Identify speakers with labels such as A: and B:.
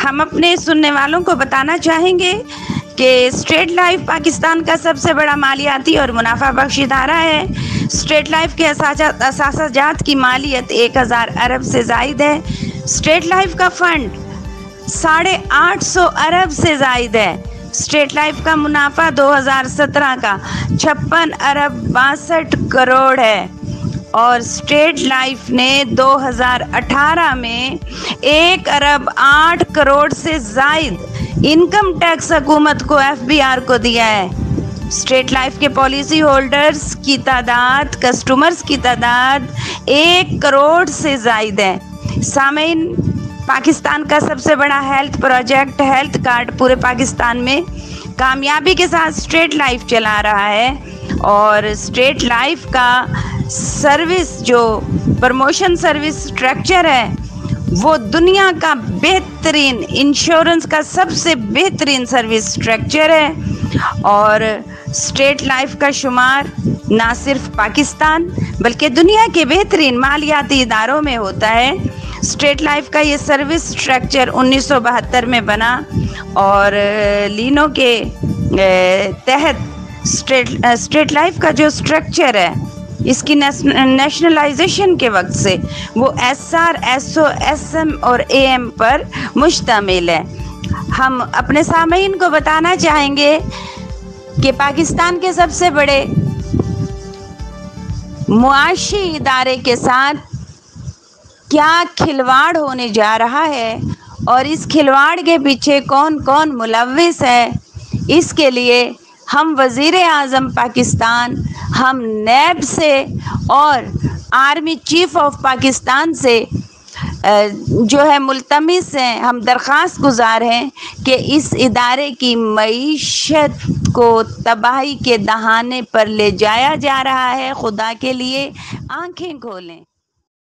A: ہم اپنے سننے والوں کو بتانا چاہیں گے کہ اسٹیٹ لائف پاکستان کا سب سے بڑا مالیاتی اور منافع بخش ادارہ ہے۔ اسٹیٹ لائف کے اثاثہ جات کی مالیت 1000 ارب سے زائد ہے۔ اسٹیٹ لائف کا فنڈ 850 ارب سے زائد ہے۔ اسٹیٹ لائف کا منافع 2017 کا 56 ارب 62 کروڑ ہے اور اسٹیٹ لائف نے 2018 میں 1 ارب 8 کروڑ سے زائد انکم ٹیکس حکومت کو FBR کو دیا ہے۔ اسٹیٹ لائف کے پالیسی ہولڈرز کی تعداد، کسٹمرز کی تعداد 1 کروڑ سے زائد ہے۔ سامعین، پاکستان کا سب سے بڑا ہیلتھ پروجیکٹ ہیلتھ کارڈ پورے پاکستان میں کامیابی کے ساتھ اسٹیٹ لائف چلا رہا ہے اور اسٹیٹ لائف کا سروس جو پروموشن سروس اسٹرکچر ہے وہ دنیا کا بہترین انشورنس کا سب سے بہترین سروس اسٹرکچر ہے اور اسٹیٹ لائف کا شمار نہ صرف پاکستان بلکہ دنیا کے بہترین مالیاتی اداروں میں ہوتا ہے۔ اسٹیٹ لائف کا یہ سروس اسٹرکچر 1972 میں بنا اور لینو کے تحت اسٹیٹ لائف کا جو اسٹرکچر ہے اس کی نیشنلائزیشن کے وقت سے وہ SR SO SM اور AM پر مشتمل ہے۔ ہم اپنے سامعین کو بتانا چاہیں گے کہ پاکستان کے سب سے بڑے معاشی ادارے کے ساتھ کیا کھلواڑ ہونے جا رہا ہے اور اس کھلواڑ کے پیچھے کون کون ملوث ہے، اس کے لیے ہم وزیر اعظم پاکستان، ہم نیب سے اور آرمی چیف آف پاکستان سے جو ہے ملتمس ہیں، ہم درخواست گزار ہیں کہ اس ادارے کی معیشت کو تباہی کے دہانے پر لے جایا جا رہا ہے۔ خدا کے لیے آنکھیں کھولیں۔